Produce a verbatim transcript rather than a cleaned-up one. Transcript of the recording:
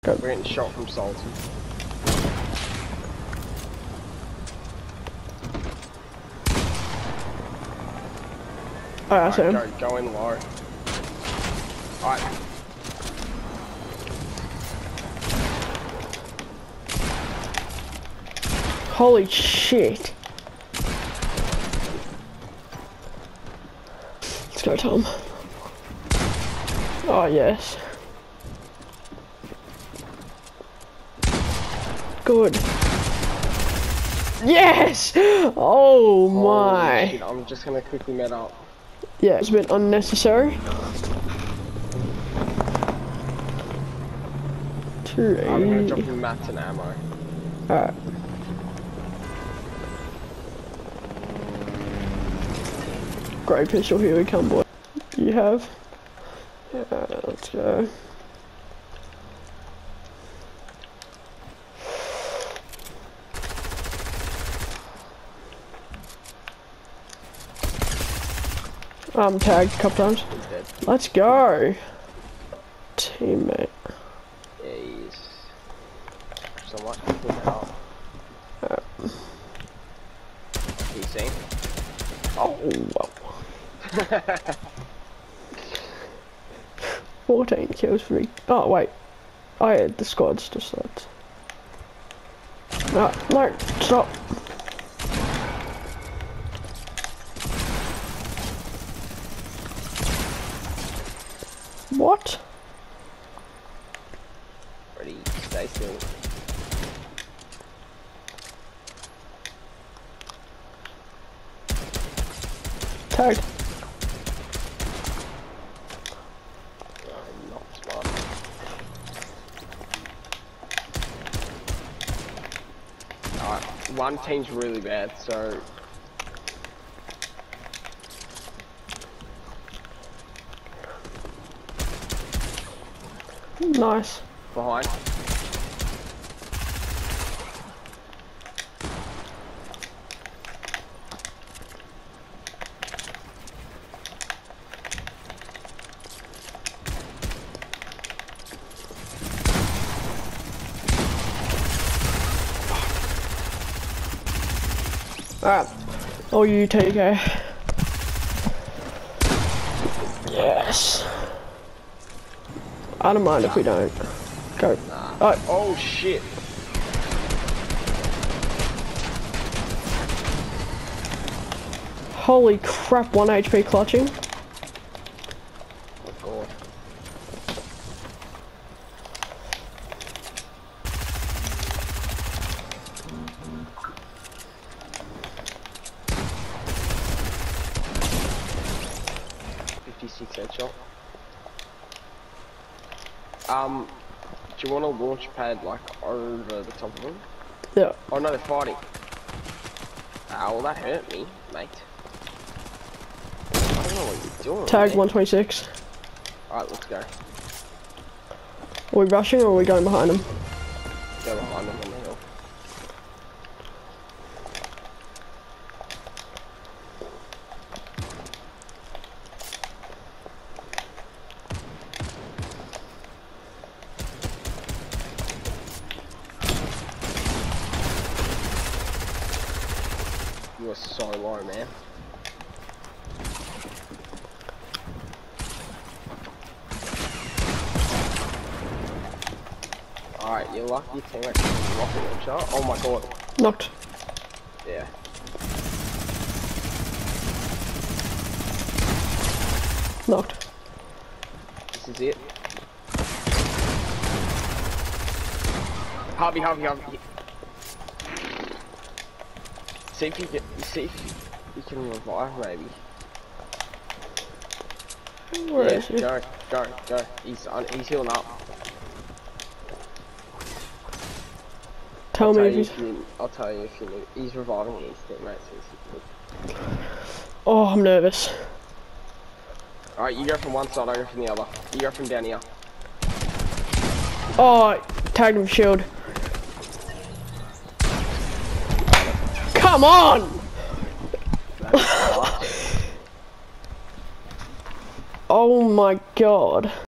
Go. We're getting shot from Salty. Alright, I see him. Go, go in low. Alright. Holy shit. Let's go, Tom. Oh, yes. Good. Yes! Oh my. Holy shit, I'm just gonna quickly met up. Yeah, it's a bit unnecessary. Two I'm gonna drop eighty. you mats and ammo. Alright. Great pistol, here we come, boy. You have? Yeah, let's go. I'm tagged a couple times. Let's go. Teammate. Yeah, he's so much quicker now. Uh, He's seen. oh, wow. fourteen kills for me. Oh, wait. I had the squad's just that. No, no, stop. What? Ready, stay still. Tagged. I'm not smart. Alright, one team's really bad, so Nice. behind. Alright. Oh, you take a. Yes. I don't mind if we don't. Go. Nah. Oh, Oh shit. holy crap, one H P clutching. Oh god. fifty-six headshot. Um, do you want a launch pad like over the top of them? Yeah. Oh no, they're fighting. Ah, well that hurt me, mate. I don't know what you're doing. Tag man. one twenty-six. Alright, let's go. Are we rushing or are we going behind them? Go behind them on the hill. You are so low, man. Alright, you're lucky your teammate can rocket launcher. Oh my god. Knocked. Yeah. Knocked. This is it. Harvey, Harvey, Harvey. See if you get, see if you can revive maybe. Where Yeah, is he? go, go, go. He's on, he's healing up. Tell I'll me tell if you he's... if you, I'll tell you if you need. He's reviving his teammates. Oh, I'm nervous. Alright, you go from one side, I go from the other. You go from down here. Oh, tagged him shield. Come on! Oh my god.